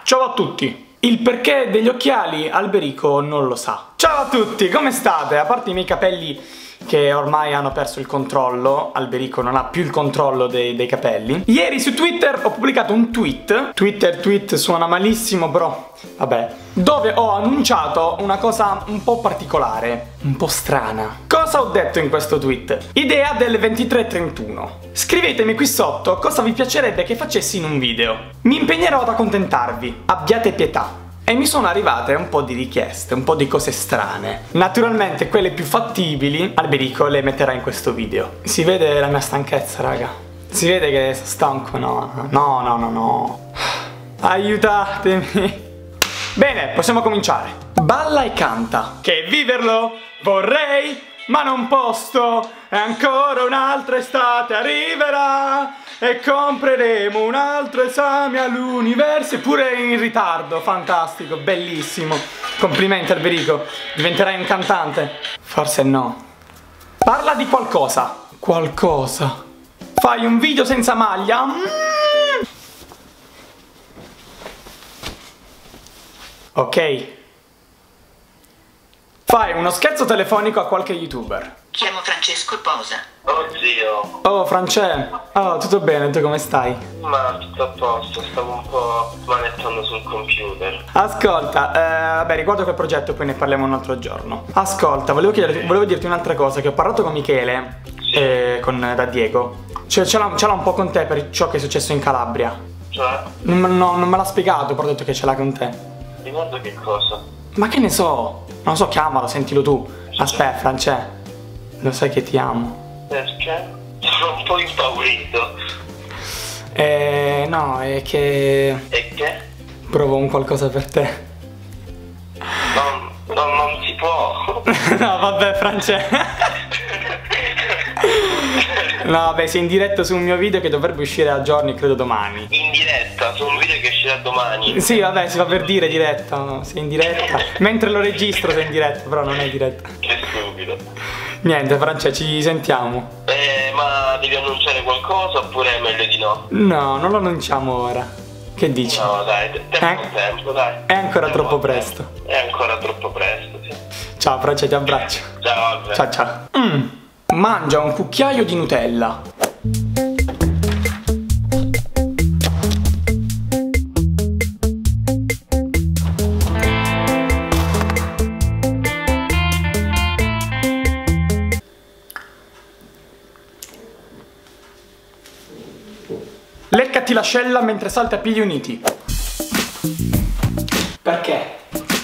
ciao a tutti! Il perché degli occhiali Alberico non lo sa. Ciao a tutti, come state? A parte i miei capelli che ormai hanno perso il controllo, Alberico non ha più il controllo dei capelli. Ieri su Twitter ho pubblicato un tweet suona malissimo però vabbè, dove ho annunciato una cosa un po' particolare, un po' strana. Cosa ho detto in questo tweet? Idea del 23-31. Scrivetemi qui sotto cosa vi piacerebbe che facessi in un video. Mi impegnerò ad accontentarvi, abbiate pietà. E mi sono arrivate un po' di richieste, un po' di cose strane. Naturalmente quelle più fattibili Alberico le metterà in questo video. Si vede la mia stanchezza, raga. Si vede che sono stanco, no. Aiutatemi. Bene, possiamo cominciare. Balla e canta. Che viverlo vorrei, ma non posso. E ancora un'altra estate arriverà e compreremo un altro esame all'università. Eppure in ritardo, fantastico, bellissimo. Complimenti Alberico, diventerai un cantante? Forse no. Parla di qualcosa. Qualcosa. Fai un video senza maglia? Ok. Fai uno scherzo telefonico a qualche youtuber. Chiamo Francesco Posa. Oddio. Oh France. Oh, tutto bene, tu come stai? Ma tutto a posto, stavo un po' manettando sul computer. Ascolta, vabbè, riguardo quel progetto poi ne parliamo un altro giorno. Ascolta, volevo dirti un'altra cosa, che ho parlato con Michele da Diego. Cioè ce l'ha un po' con te per ciò che è successo in Calabria. Cioè? Non me l'ha spiegato, però ho detto che ce l'ha con te. Riguardo che cosa? Ma che ne so? Non so, chiamalo, sentilo tu. Aspetta, France, lo sai che ti amo. Perché? Sono un po' impaurito. No, è che... E che? provo un qualcosa per te. Non si può. No, vabbè, France. No, vabbè, sei in diretta su un mio video che dovrebbe uscire a giorni, credo domani. In diretta, su un video che uscirà domani. Sì, vabbè, si fa per dire diretta, no? Sei in diretta. Mentre lo registro sei in diretta, però non è diretta. Che stupido. Niente, France, ci sentiamo. Ma devi annunciare qualcosa oppure è meglio di no? No, non lo annunciamo ora. Che dici? No, dai, tempo, dai. È ancora troppo presto. È ancora troppo presto, sì. Ciao, France, ti abbraccio. Ciao, Albe. Ciao. Mangia un cucchiaio di Nutella. Leccati l'ascella mentre salta a piedi uniti. Perché?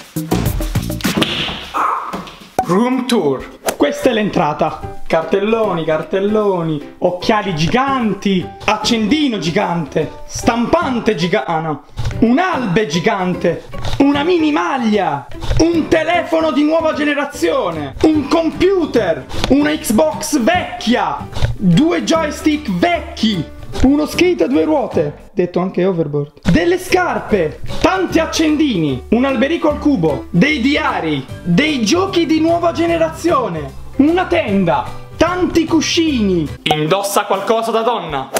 Room tour. Questa è l'entrata. Cartelloni, occhiali giganti, accendino gigante, stampante gigante, un'albe gigante, una mini maglia, un telefono di nuova generazione, un computer, una Xbox vecchia, 2 joystick vecchi, uno skate a 2 ruote, detto anche overboard, delle scarpe, tanti accendini, un Alberico al cubo, dei diari, dei giochi di nuova generazione, una tenda, tanti cuscini. Indossa qualcosa da donna.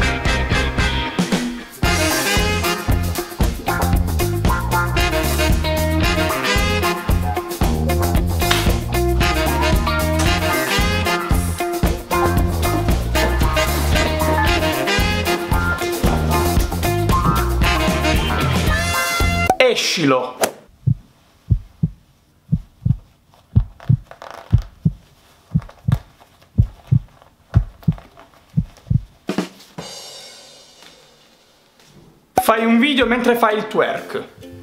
Escilo. Fai un video mentre fai il twerk.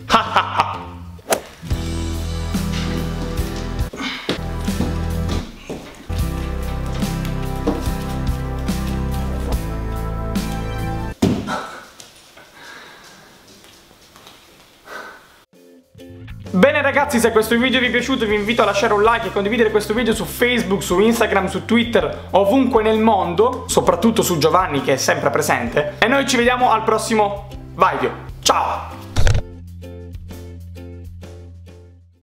Bene ragazzi, se questo video vi è piaciuto vi invito a lasciare un like e condividere questo video su Facebook, su Instagram, su Twitter, ovunque nel mondo, soprattutto su Giovanni che è sempre presente. E noi ci vediamo al prossimo video. Ciao!